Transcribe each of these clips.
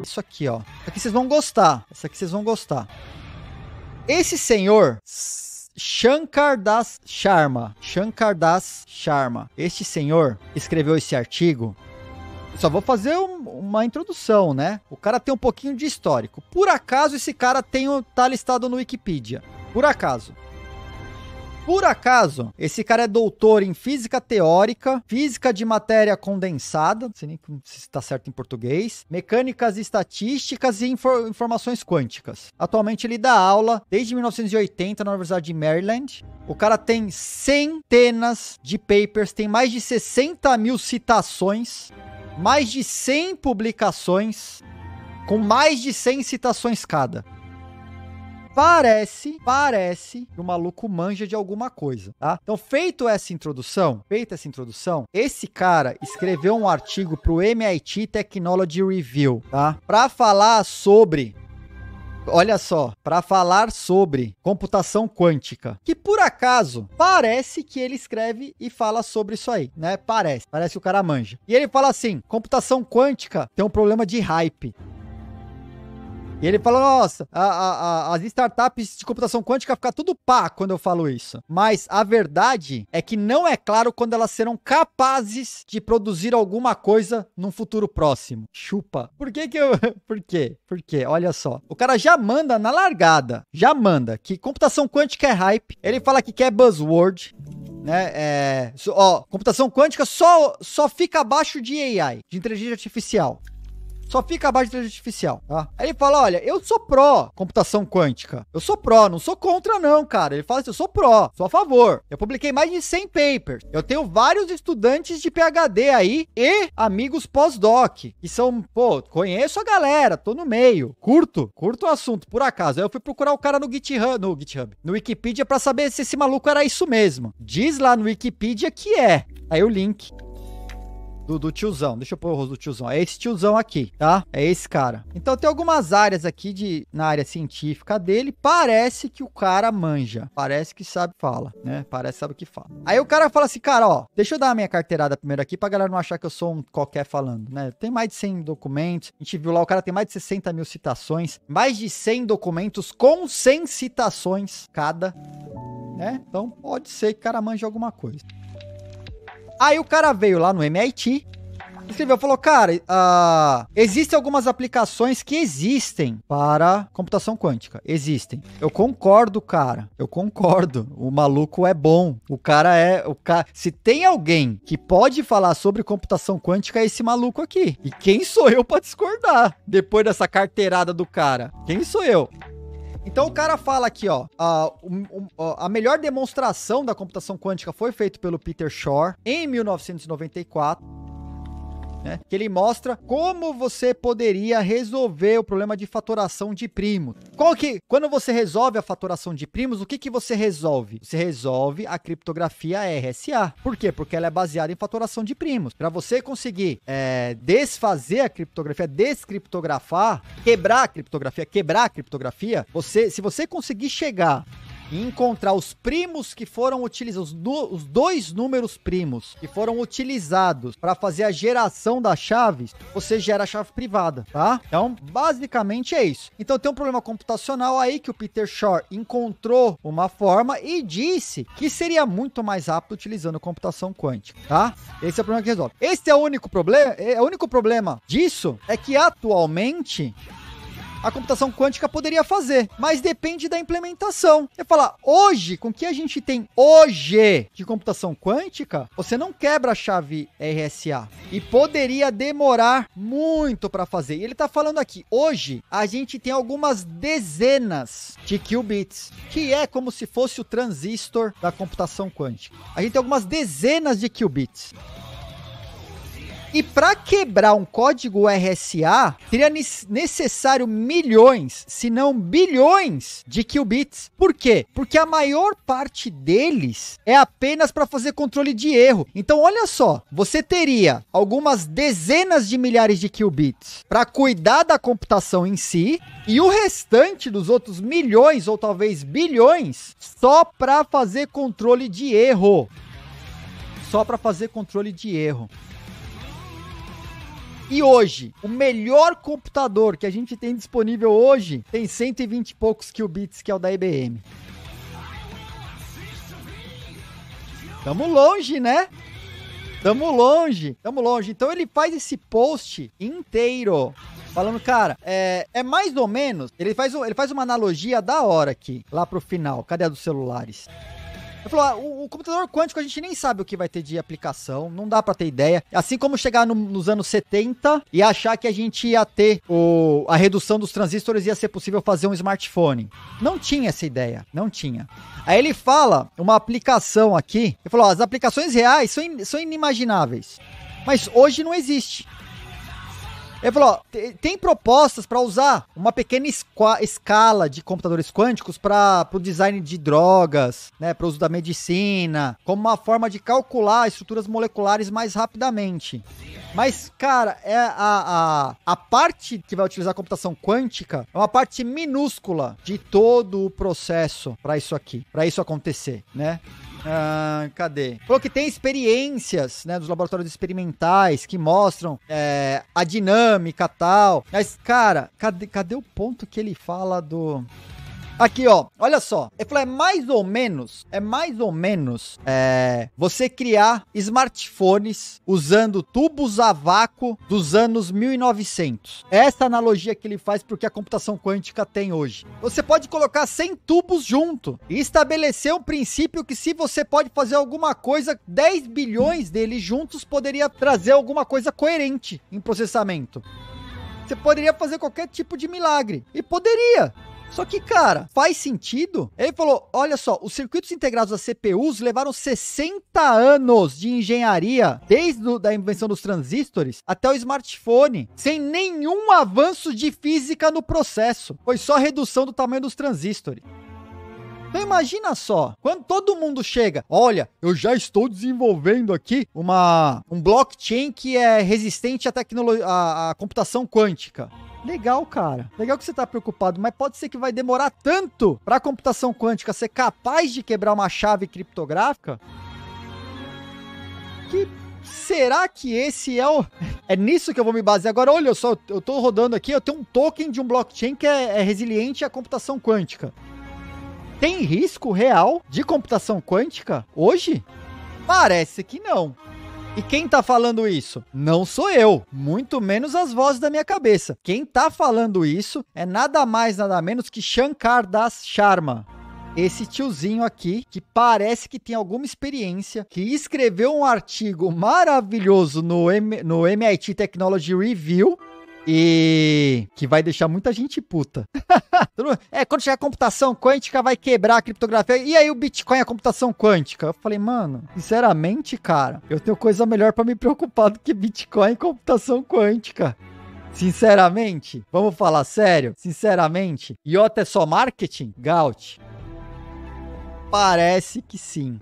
disso aqui, ó. Essa aqui vocês vão gostar. Essa aqui vocês vão gostar. Esse senhor, Shankar Das Sharma. Este senhor escreveu esse artigo. Só vou fazer uma introdução, né? O cara tem um pouquinho de histórico. Por acaso esse cara tá listado no Wikipedia. Por acaso, esse cara é doutor em física teórica, física de matéria condensada, não sei nem se está certo em português, mecânicas estatísticas e informações quânticas. Atualmente ele dá aula desde 1980 na Universidade de Maryland. O cara tem centenas de papers, tem mais de 60 mil citações, mais de 100 publicações, com mais de 100 citações cada. Parece que o maluco manja de alguma coisa, tá? Então, feita essa introdução, esse cara escreveu um artigo pro MIT Technology Review, tá? Pra falar sobre... Olha só, para falar sobre computação quântica, que por acaso parece que ele escreve e fala sobre isso aí, né? Parece que o cara manja. E ele fala assim: computação quântica tem um problema de hype. E ele falou, nossa, as startups de computação quântica ficam tudo pá quando eu falo isso. Mas a verdade é que não é claro quando elas serão capazes de produzir alguma coisa num futuro próximo. Chupa. Por quê? Porque, olha só, o cara já manda na largada, que computação quântica é hype. Ele fala que quer buzzword, né? Computação quântica só fica abaixo de AI, de inteligência artificial. Só fica abaixo de inteligência artificial, tá? Aí ele fala, olha, eu sou pró computação quântica. Eu sou pró, não sou contra não, cara. Ele fala assim, eu sou pró, sou a favor. Eu publiquei mais de 100 papers. Eu tenho vários estudantes de PhD aí e amigos pós-doc, que são, conheço a galera, tô no meio. Curto o assunto, por acaso. Aí eu fui procurar o cara no Wikipedia pra saber se esse maluco era isso mesmo. Diz lá no Wikipedia que é. Aí o link... Do tiozão, deixa eu pôr o rosto do tiozão. É esse tiozão aqui, tá? É esse cara. Então tem algumas áreas aqui na área científica dele. Parece que o cara manja. Parece que sabe fala, né? Parece que sabe o que fala. Aí o cara fala assim, cara, ó, deixa eu dar a minha carteirada primeiro aqui pra galera não achar que eu sou um qualquer falando, né? Tem mais de 100 documentos. A gente viu lá, o cara tem mais de 60 mil citações. Mais de 100 documentos com 100 citações cada, né? Então pode ser que o cara manje alguma coisa. Aí o cara veio lá no MIT, escreveu, falou, cara, existem algumas aplicações que existem para computação quântica. Existem. Eu concordo, cara. O maluco é bom. Se tem alguém que pode falar sobre computação quântica, é esse maluco aqui. E quem sou eu para discordar depois dessa carteirada do cara? Quem sou eu? Então o cara fala aqui, ó, a melhor demonstração da computação quântica foi feita pelo Peter Shor em 1994, né, que ele mostra como você poderia resolver o problema de fatoração de primos. Quando você resolve a fatoração de primos, o que você resolve? Você resolve a criptografia RSA. Por quê? Porque ela é baseada em fatoração de primos. Para você conseguir desfazer a criptografia, descriptografar, quebrar a criptografia, se você conseguir chegar e encontrar os primos que foram utilizados, os dois números primos que foram utilizados para fazer a geração das chaves, você gera a chave privada, tá? Então, basicamente é isso. Então, tem um problema computacional aí que o Peter Shor encontrou uma forma e disse que seria muito mais rápido utilizando computação quântica, tá? Esse é o problema que resolve. Esse é o único problema. O único problema disso é que atualmente a computação quântica poderia fazer, mas depende da implementação. Você fala, hoje, com o que a gente tem hoje de computação quântica, você não quebra a chave RSA. E poderia demorar muito para fazer. E ele tá falando aqui, hoje, a gente tem algumas dezenas de qubits, que é como se fosse o transistor da computação quântica. A gente tem algumas dezenas de qubits. E para quebrar um código RSA, seria necessário milhões, se não bilhões de qubits. Por quê? Porque a maior parte deles é apenas para fazer controle de erro. Então, olha só, você teria algumas dezenas de milhares de qubits para cuidar da computação em si, e o restante dos outros milhões ou talvez bilhões só para fazer controle de erro. E hoje, o melhor computador que a gente tem disponível hoje tem 120 e poucos qubits, que é o da IBM. Tamo longe, né? Tamo longe. Então ele faz esse post inteiro falando, cara, é mais ou menos... Ele faz uma analogia da hora aqui, lá pro final. Cadê a dos celulares? Ele falou, o computador quântico a gente nem sabe o que vai ter de aplicação, não dá pra ter ideia. Assim como chegar nos anos 70 e achar que a gente ia ter a redução dos transistores, ia ser possível fazer um smartphone. Não tinha essa ideia, não tinha. Aí ele fala uma aplicação aqui, ele falou, as aplicações reais são inimagináveis, mas hoje não existe. Ele falou, tem propostas para usar uma pequena escala de computadores quânticos para o design de drogas, né, para o uso da medicina, como uma forma de calcular estruturas moleculares mais rapidamente. Mas, cara, a parte que vai utilizar a computação quântica é uma parte minúscula de todo o processo para isso aqui, para isso acontecer, né? Cadê? Falou que tem experiências, né, dos laboratórios experimentais que mostram a dinâmica e tal. Mas, cara, cadê o ponto que ele fala do... Aqui, ó, olha só. Ele falou, é mais ou menos você criar smartphones usando tubos a vácuo dos anos 1900. Essa analogia que ele faz porque a computação quântica tem hoje. Você pode colocar 100 tubos junto e estabelecer um princípio que se você pode fazer alguma coisa, 10 bilhões deles juntos poderia trazer alguma coisa coerente em processamento. Você poderia fazer qualquer tipo de milagre. E poderia. Só que, cara, faz sentido? Ele falou, olha só, os circuitos integrados das CPUs levaram 60 anos de engenharia, desde a invenção dos transistores até o smartphone, sem nenhum avanço de física no processo. Foi só redução do tamanho dos transistores. Então imagina só, quando todo mundo chega, olha, eu já estou desenvolvendo aqui um blockchain que é resistente à computação quântica. Legal, cara. Legal que você tá preocupado, mas pode ser que vai demorar tanto para a computação quântica ser capaz de quebrar uma chave criptográfica que será que esse é nisso que eu vou me basear? Agora, olha só, eu tô rodando aqui, eu tenho um token de um blockchain que é resiliente à computação quântica. Tem risco real de computação quântica hoje? Parece que não. E quem tá falando isso? Não sou eu, muito menos as vozes da minha cabeça. Quem tá falando isso é nada mais, nada menos que Shankar Das Sharma. Esse tiozinho aqui, que parece que tem alguma experiência, que escreveu um artigo maravilhoso no MIT Technology Review, e que vai deixar muita gente puta. Quando chegar a computação quântica vai quebrar a criptografia. E aí o Bitcoin é a computação quântica? Eu falei, mano, sinceramente, cara, eu tenho coisa melhor pra me preocupar do que Bitcoin e computação quântica. Sinceramente, vamos falar sério? Sinceramente, IOTA é só marketing? Gaut? Parece que sim.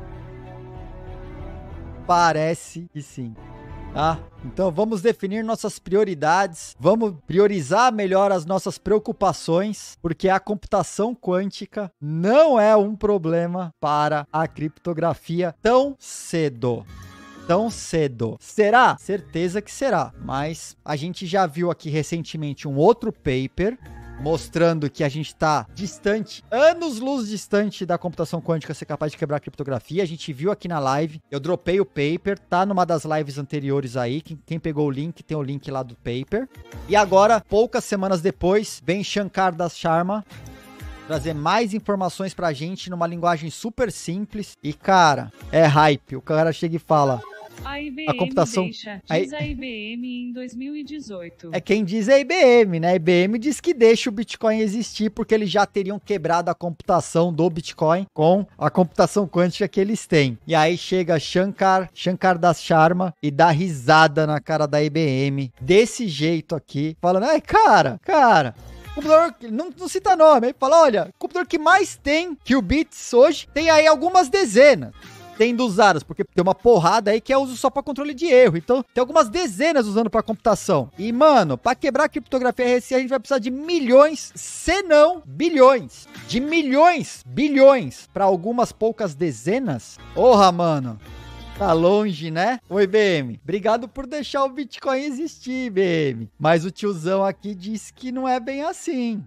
Parece que sim. Tá? Então vamos definir nossas prioridades, vamos priorizar melhor as nossas preocupações, porque a computação quântica não é um problema para a criptografia tão cedo. Tão cedo. Será? Certeza que será. Mas a gente já viu aqui recentemente um outro paper mostrando que a gente está distante, anos-luz distante da computação quântica ser capaz de quebrar a criptografia. A gente viu aqui na live, eu dropei o paper, tá numa das lives anteriores aí, quem pegou o link, tem o link lá do paper. E agora, poucas semanas depois, vem Shankar Das Sharma trazer mais informações pra gente numa linguagem super simples. E, cara, é hype. O cara chega e fala... A IBM a computação diz a IBM em 2018. É quem diz a IBM, né? A IBM diz que deixa o Bitcoin existir porque eles já teriam quebrado a computação do Bitcoin com a computação quântica que eles têm. E aí chega Shankar Das Sharma e dá risada na cara da IBM desse jeito aqui, falando, ai, cara, computador, não cita nome, aí fala, olha, o computador que mais tem qubits hoje tem aí algumas dezenas. Sendo usadas, porque tem uma porrada aí que é uso só para controle de erro. Então, tem algumas dezenas usando para computação. E, mano, para quebrar a criptografia RSA, a gente vai precisar de milhões, se não bilhões. De milhões, bilhões, para algumas poucas dezenas. Porra, mano. Tá longe, né? Oi, BM. Obrigado por deixar o Bitcoin existir, BM. Mas o tiozão aqui disse que não é bem assim.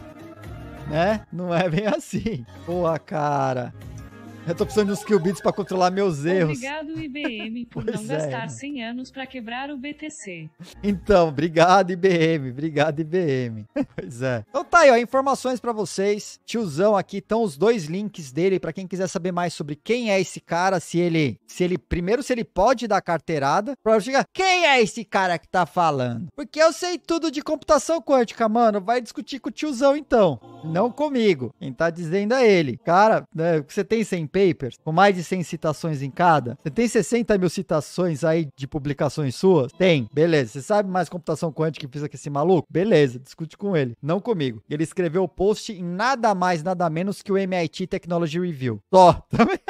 Né? Não é bem assim. Porra, cara. Eu tô precisando de uns qubits pra controlar meus erros. Obrigado, IBM, por Pois não é, gastar né? 100 anos pra quebrar o BTC. Então, obrigado, IBM. Obrigado, IBM. Pois é. Então tá aí, ó, informações pra vocês. Tiozão aqui, estão os 2 links dele pra quem quiser saber mais sobre quem é esse cara, se ele primeiro, se ele pode dar carteirada, pra chegar, quem é esse cara que tá falando? Porque eu sei tudo de computação quântica, mano. Vai discutir com o tiozão, então. Não comigo. Quem tá dizendo é ele. Cara, né, você tem 100 papers, com mais de 100 citações em cada? Você tem 60 mil citações aí de publicações suas? Tem. Beleza. Você sabe mais computação quântica que fez aqui esse maluco? Beleza. Discute com ele. Não comigo. Ele escreveu o post em nada mais, nada menos que o MIT Technology Review. Só.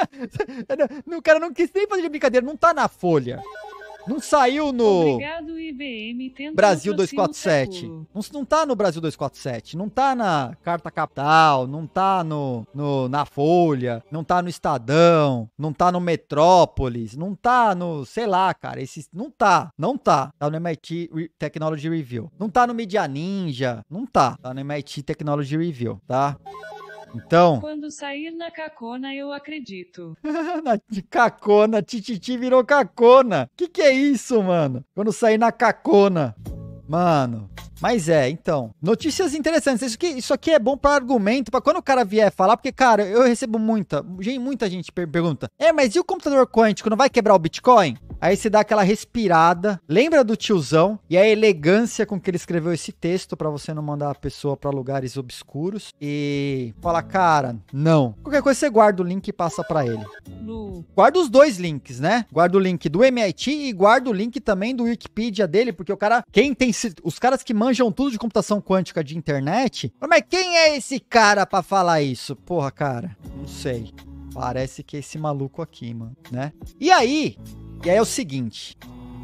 O cara não quis nem fazer de brincadeira. Não tá na Folha. Não saiu no Obrigado, IBM, tendo Brasil patrocínio 247. seguro. Não tá no Brasil 247. Não tá na Carta Capital. Não tá na Folha. Não tá no Estadão. Não tá no Metrópolis. Não tá no, sei lá, cara. Não tá. Não tá. Tá no MIT Technology Review. Não tá no Media Ninja. Não tá. Tá no MIT Technology Review, tá? Então, Quando sair na cacona, eu acredito. de cacona, Tititi virou cacona. Que é isso, mano? Quando sair na cacona. Mano, mas então, notícias interessantes. Isso aqui é bom para argumento, para quando o cara vier falar, porque, cara, eu recebo muita gente pergunta, mas e o computador quântico não vai quebrar o Bitcoin? Aí você dá aquela respirada, lembra do tiozão e a elegância com que ele escreveu esse texto para você não mandar a pessoa para lugares obscuros e fala, cara, não. Qualquer coisa você guarda o link e passa para ele. Lu. Guarda os 2 links, né? Guarda o link do MIT e guarda o link também do Wikipedia dele, porque o cara, os caras que manjam tudo de computação quântica de internet, mas quem é esse cara pra falar isso? Porra, cara, não sei. Parece que é esse maluco aqui, mano, né? E aí é o seguinte,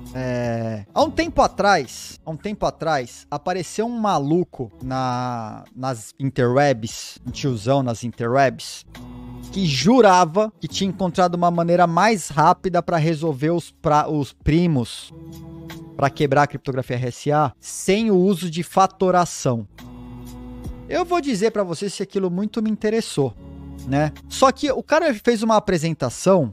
há um tempo atrás, apareceu um maluco nas interwebs, um tiozão nas interwebs, que jurava que tinha encontrado uma maneira mais rápida para resolver os primos, para quebrar a criptografia RSA, sem o uso de fatoração. Eu vou dizer para você se aquilo muito me interessou, né? Só que o cara fez uma apresentação,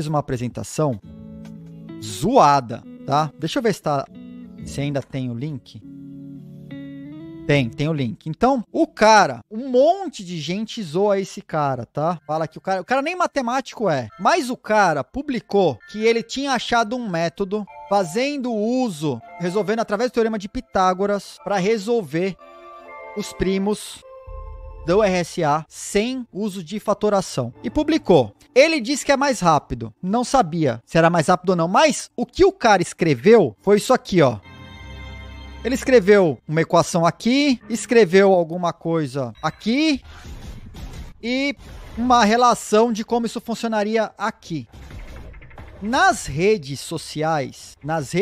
zoada, tá? Deixa eu ver se ainda tem o link. Tem o link. Então, um monte de gente zoa esse cara, tá? Fala que o cara nem matemático é, mas o cara publicou que ele tinha achado um método resolvendo através do teorema de Pitágoras para resolver os primos do RSA sem uso de fatoração. E publicou. Ele disse que é mais rápido. Não sabia se era mais rápido ou não, mas o que o cara escreveu foi isso aqui, ó. Ele escreveu uma equação aqui, escreveu alguma coisa aqui e uma relação de como isso funcionaria aqui. Nas redes sociais,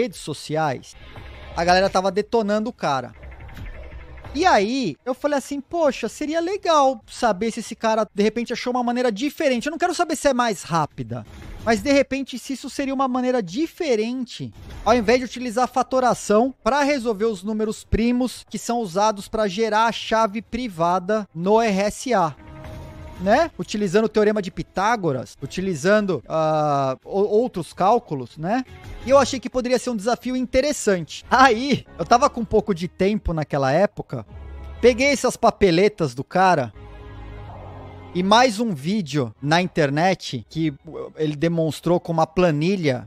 a galera tava detonando o cara. E aí, eu falei assim, poxa, seria legal saber se esse cara, de repente, achou uma maneira diferente. Eu não quero saber se é mais rápida, mas, de repente, se isso seria uma maneira diferente, ao invés de utilizar fatoração para resolver os números primos que são usados para gerar a chave privada no RSA. Né? Utilizando o teorema de Pitágoras, utilizando outros cálculos, né? E eu achei que poderia ser um desafio interessante. Aí, eu tava com um pouco de tempo naquela época, peguei essas papeletas do cara e mais um vídeo na internet que ele demonstrou com uma planilha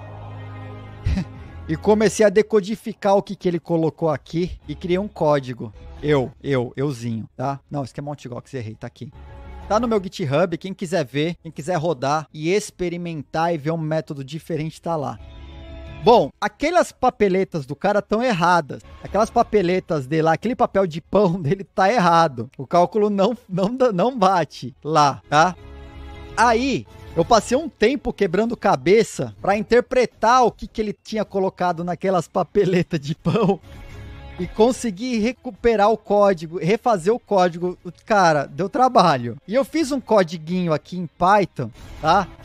e comecei a decodificar o que ele colocou aqui e criei um código. Euzinho, tá? Não, isso aqui é Mt. Gox, errei, tá aqui. Tá no meu GitHub, quem quiser ver, quem quiser rodar e experimentar e ver um método diferente, tá lá. Bom, aquelas papeletas do cara estão erradas. Aquelas papeletas dele lá, aquele papel de pão dele tá errado. O cálculo não bate lá, tá? Aí, eu passei um tempo quebrando cabeça pra interpretar o que ele tinha colocado naquelas papeletas de pão. E consegui recuperar o código, refazer o código. Cara, deu trabalho. E eu fiz um codiguinho aqui em Python, tá?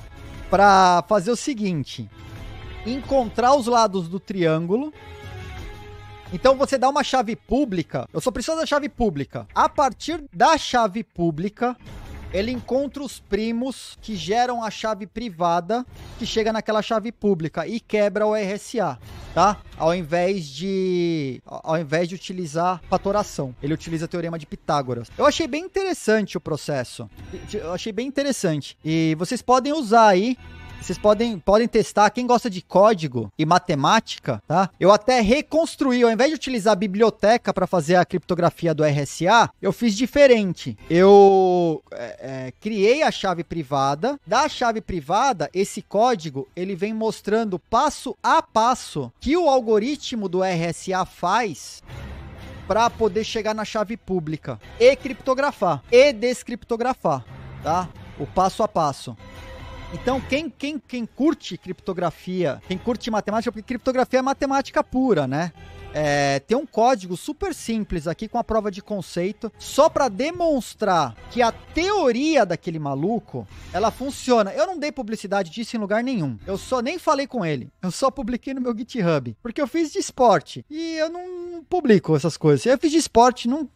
para fazer o seguinte: encontrar os lados do triângulo. Então você dá uma chave pública. Eu só preciso da chave pública. A partir da chave pública, ele encontra os primos que geram a chave privada que chega naquela chave pública e quebra o RSA, tá? Ao invés de utilizar fatoração. Ele utiliza a teorema de Pitágoras. Eu achei bem interessante o processo. Eu achei bem interessante. E vocês podem usar aí. Vocês podem testar, quem gosta de código e matemática, tá? Eu até reconstruí, ao invés de utilizar a biblioteca para fazer a criptografia do RSA, eu fiz diferente. Eu criei a chave privada. Da chave privada, esse código, ele vem mostrando passo a passo que o algoritmo do RSA faz para poder chegar na chave pública e criptografar e descriptografar, tá? O passo a passo. Então, quem curte criptografia, quem curte matemática, porque criptografia é matemática pura, né? Tem um código super simples aqui com a prova de conceito, só para demonstrar que a teoria daquele maluco, ela funciona. Eu não dei publicidade disso em lugar nenhum. Eu só nem falei com ele. Eu só publiquei no meu GitHub, porque eu fiz de esporte e eu não publico essas coisas. Eu fiz de esporte, não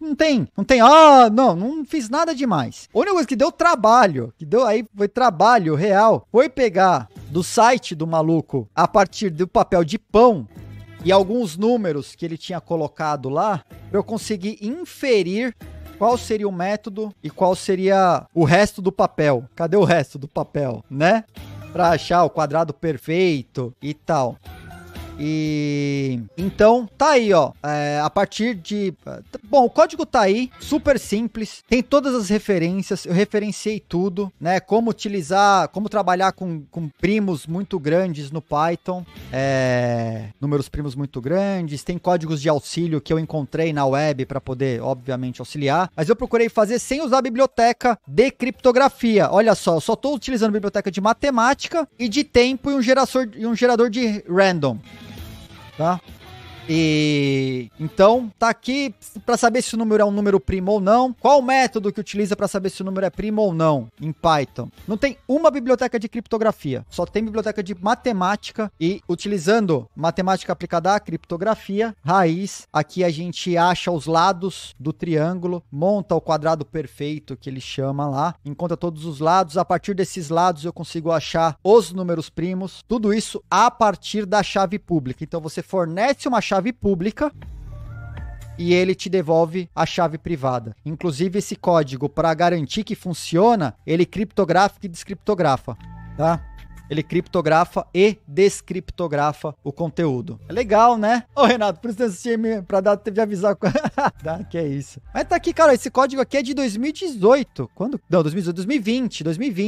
fiz nada demais. A única coisa que deu trabalho, foi trabalho real, foi pegar do site do maluco a partir do papel de pão e alguns números que ele tinha colocado lá, para eu conseguir inferir qual seria o método e qual seria o resto do papel. Cadê o resto do papel, né? Para achar o quadrado perfeito e tal. E então, tá aí, ó. A partir de... Bom, o código tá aí, super simples. Tem todas as referências. Eu referenciei tudo, né? Como utilizar, como trabalhar com primos muito grandes no Python. Números primos muito grandes. Tem códigos de auxílio que eu encontrei na web para poder, obviamente, auxiliar. Mas eu procurei fazer sem usar a biblioteca de criptografia. Olha só, eu só tô utilizando a biblioteca de matemática e de tempo e um gerador de random. Tá? E então tá aqui para saber se o número é um número primo ou não. Qual o método que utiliza para saber se o número é primo ou não em Python? Não tem uma biblioteca de criptografia, só tem biblioteca de matemática. E utilizando matemática aplicada à criptografia raiz, aqui a gente acha os lados do triângulo, monta o quadrado perfeito que ele chama lá, encontra todos os lados. A partir desses lados eu consigo achar os números primos, tudo isso a partir da chave pública. Então você fornece uma chave pública e ele te devolve a chave privada. Inclusive esse código, para garantir que funciona, ele criptografa e descriptografa, tá? Ele criptografa e descriptografa o conteúdo. É legal, né? Ô, Renato, por isso que eu assisti pra dar tempo de avisar. Que é isso. Mas tá aqui, cara, esse código aqui é de 2018. Quando? Não, 2020,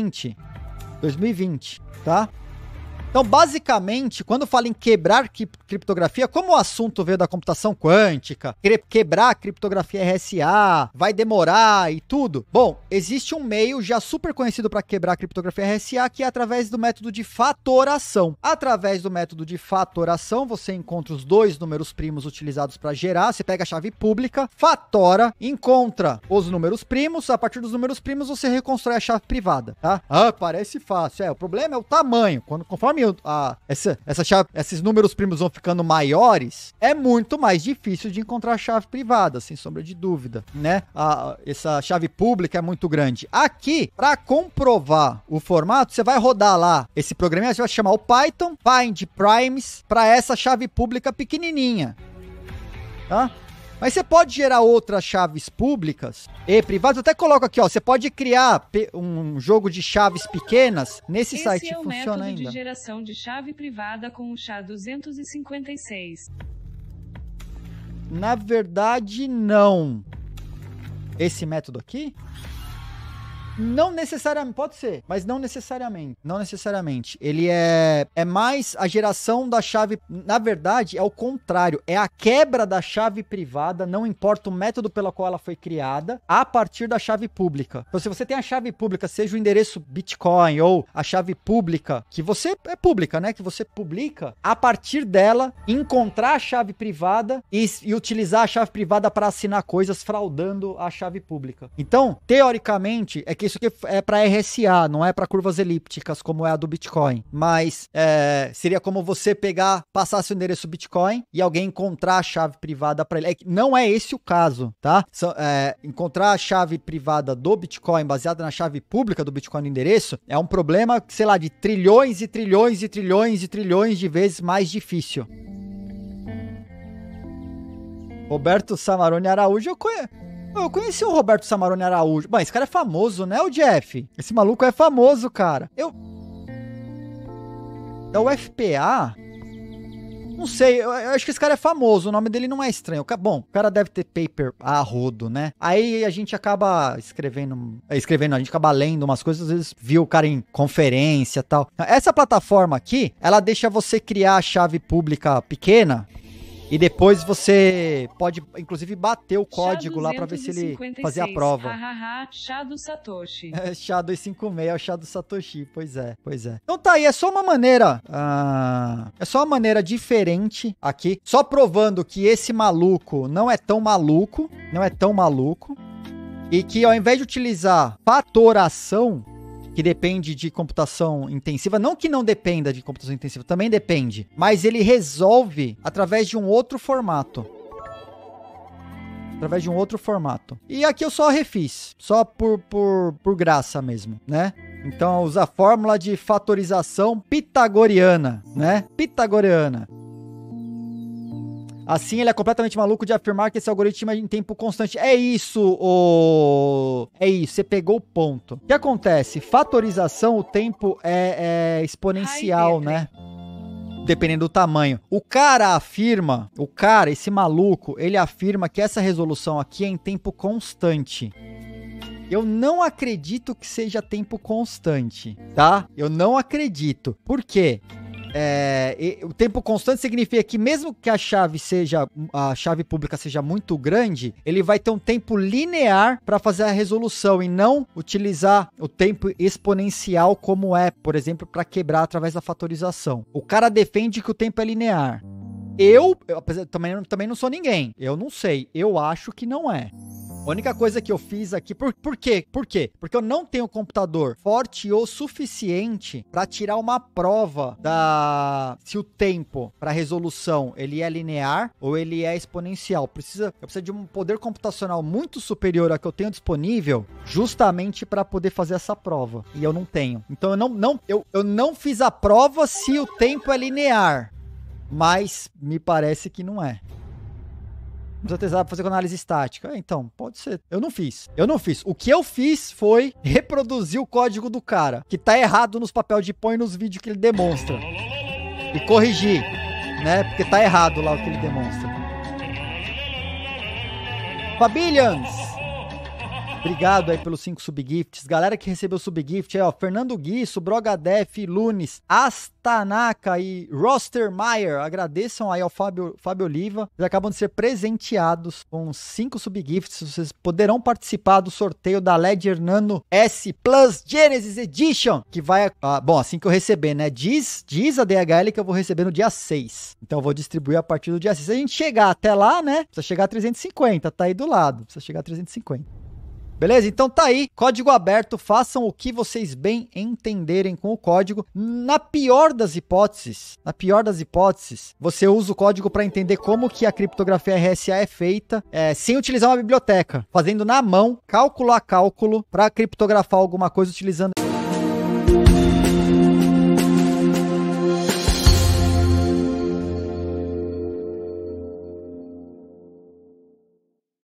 tá? Então, basicamente, quando fala em quebrar criptografia, como o assunto veio da computação quântica, quebrar a criptografia RSA, vai demorar e tudo. Bom, existe um meio já super conhecido para quebrar a criptografia RSA, que é através do método de fatoração. Através do método de fatoração, você encontra os dois números primos utilizados para gerar. Você pega a chave pública, fatora, encontra os números primos. A partir dos números primos, você reconstrói a chave privada, tá? Parece fácil. O problema é o tamanho. Conforme esses números primos vão ficando maiores, é muito mais difícil de encontrar a chave privada, sem sombra de dúvida, né? Essa chave pública é muito grande. Aqui, para comprovar o formato, você vai rodar lá esse programinha, você vai chamar o Python find primes para essa chave pública pequenininha, tá? Mas você pode gerar outras chaves públicas e privadas. Eu até coloco aqui, ó. Você pode criar um jogo de chaves pequenas. Nesse site Esse é o funciona método ainda. de geração de chave privada com o SHA-256. Na verdade, não. Esse método aqui? Não necessariamente, pode ser, mas não necessariamente. Não necessariamente. Ele é mais a geração da chave. Na verdade, é o contrário. É a quebra da chave privada, não importa o método pelo qual ela foi criada, a partir da chave pública. Então, se você tem a chave pública, seja o endereço Bitcoin ou a chave pública, que você é pública, né? Que você publica, a partir dela, encontrar a chave privada e utilizar a chave privada para assinar coisas fraudando a chave pública. Então, teoricamente, é que porque isso aqui é para RSA, não é para curvas elípticas, como é a do Bitcoin. Mas seria como você passar seu endereço Bitcoin e alguém encontrar a chave privada para ele. Não é esse o caso, tá? Encontrar a chave privada do Bitcoin baseada na chave pública do Bitcoin no endereço é um problema, sei lá, de trilhões e trilhões e trilhões e trilhões de vezes mais difícil. Roberto Samarone Araújo, eu conheci o Roberto Samarone Araújo. Bom, esse cara é famoso, né, o Jeff? Esse maluco é famoso, cara. É o FPA? Não sei, eu acho que esse cara é famoso, o nome dele não é estranho. Bom, o cara deve ter paper a rodo, né? Aí a gente acaba a gente acaba lendo umas coisas, às vezes viu o cara em conferência e tal. Essa plataforma aqui, ela deixa você criar a chave pública pequena e depois você pode, inclusive, bater o código lá pra ver se ele fazer a prova. Chá do Satoshi. Chá 256 é o chá do Satoshi, pois é. Então tá aí, é só uma maneira diferente aqui, só provando que esse maluco não é tão maluco, e que ao invés de utilizar fatoração, que depende de computação intensiva, não que não dependa de computação intensiva, também depende, mas ele resolve através de um outro formato. E aqui eu só refiz, só por graça mesmo, né? Então, usa a fórmula de fatorização pitagoriana, né? Assim, ele é completamente maluco de afirmar que esse algoritmo é em tempo constante. É isso, você pegou o ponto. O que acontece? Fatorização, o tempo é exponencial, né? Dependendo do tamanho. Esse maluco, ele afirma que essa resolução aqui é em tempo constante. Eu não acredito que seja tempo constante, tá? Eu não acredito. Por quê? O tempo constante significa que mesmo que a chave pública seja muito grande, ele vai ter um tempo linear para fazer a resolução e não utilizar o tempo exponencial como é, por exemplo, para quebrar através da fatorização. O cara defende que o tempo é linear. Eu também não sou ninguém. Eu não sei. Eu acho que não é. A única coisa que eu fiz aqui... Por quê? Porque eu não tenho um computador forte o suficiente para tirar uma prova se o tempo para resolução ele é linear ou ele é exponencial. Eu preciso de um poder computacional muito superior ao que eu tenho disponível justamente para poder fazer essa prova. E eu não tenho. Então eu não fiz a prova se o tempo é linear. Mas me parece que não é. Precisa testar pra fazer com análise estática. Então, pode ser. Eu não fiz. O que eu fiz foi reproduzir o código do cara, que tá errado nos papéis de pão e nos vídeos que ele demonstra. E corrigir, né? Porque tá errado lá o que ele demonstra. Fabillions! Obrigado aí pelos 5 subgifts. Galera que recebeu subgift aí, ó. Fernando Gui, Subrogadef, Lunes, Astanaka e Rostermeyer. Agradeçam aí ao Fábio Oliva. Eles acabam de ser presenteados com 5 subgifts. Vocês poderão participar do sorteio da Ledger Nano S Plus Genesis Edition, que vai... bom, assim que eu receber, né? Diz a DHL que eu vou receber no dia 6. Então eu vou distribuir a partir do dia 6. Se a gente chegar até lá, né? Precisa chegar a 350. Tá aí do lado. Precisa chegar a 350. Beleza? Então tá aí, código aberto, façam o que vocês bem entenderem com o código. Na pior das hipóteses, você usa o código para entender como que a criptografia RSA é feita, sem utilizar uma biblioteca, fazendo na mão, cálculo a cálculo, para criptografar alguma coisa utilizando